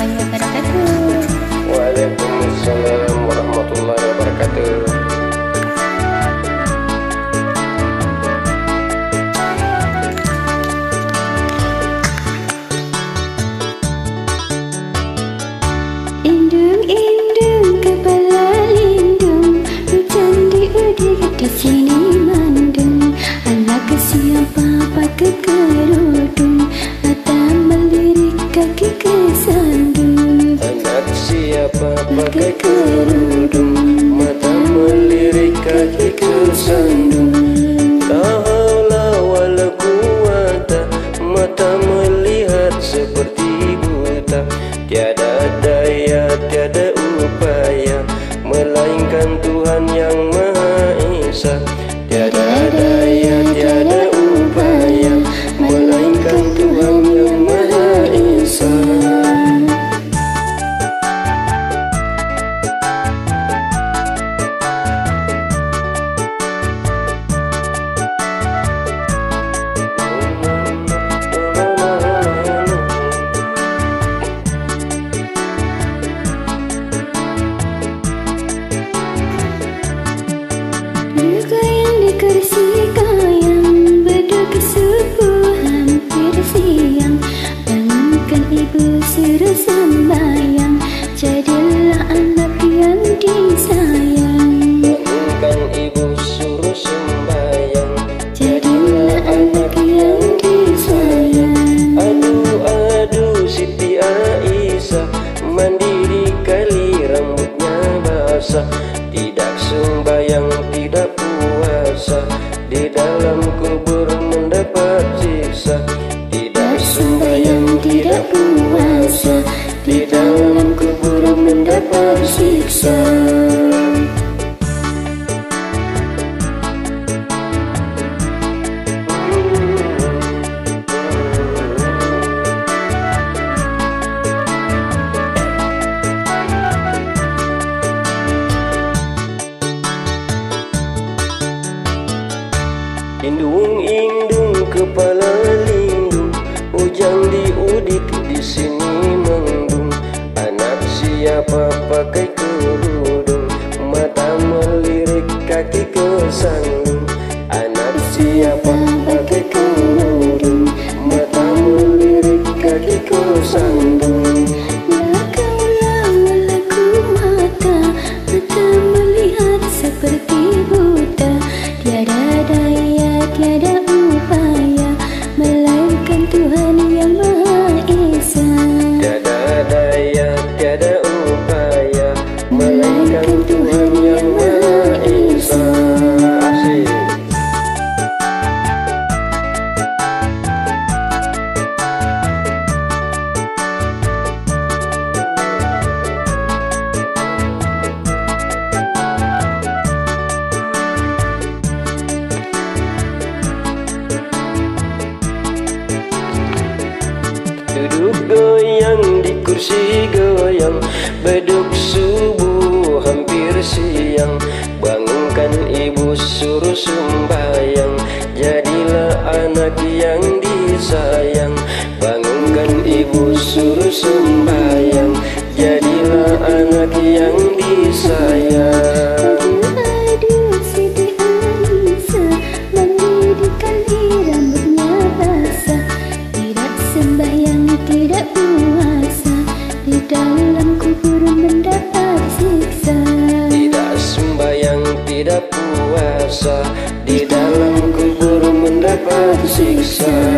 warahmatullahi wabarakatuh. Waalaikumsalam warahmatullahi wabarakatuh. Indung-indung kepala lindung, hujan di udara di sini mendung. Alah ke siapa pakai kerudung, mata melirik kaki kesandung. Anak siapa pakai kerudung, mata melirik kaki kesandung. La haula wala quwata, mata melihat seperti buta. Tiada daya, tiada upaya, melainkan Tuhan yang Maha Esa. Tiada daya, tiada upaya, melainkan Tuhan yang Maha Esa. Bergoyang di kursi goyang, beduk subuh hampir siang. Bangunkan ibu suruh sembahyang, jadilah anak yang disayang. Bangunkan ibu suruh sembahyang, Jadilah anak yang disayang. aduh aduh Siti Aisyah, mandi di kali rambutnya basah. Tidak sembahyang, tidak puasa, di dalam kubur mendapat siksa. Tidak sembahyang, tidak puasa, di dalam kubur mendapat siksa. Indung-indung kepala lindung, hujan di udik di sini mendung. Anak siapa pakai kerudung, mata melirik kaki kesandung. Anak siapa pakai kerudung, mata melirik kaki kesandung. La kaula wala quwata, mata melihat seperti buta. Tiada daya, tiada upaya, melainkan Tuhan yang Maha Esa. Tiada daya, tiada upaya, melainkan Tuhan yang Maha Esa. Asik. Duduk goyang di kursi goyang, beduk subuh hampir siang. Bangunkan ibu suruh sembahyang, jadilah anak yang disayang. Bangunkan ibu suruh sembahyang, jadilah anak yang disayang. Aduh Siti Aisyah, mandi di kali rambutnya basah. Tidak sembahyang, tidak puasa, di dalam kubur mendapat siksa. Tidak sembahyang, tidak puasa, di dalam kubur mendapat siksa.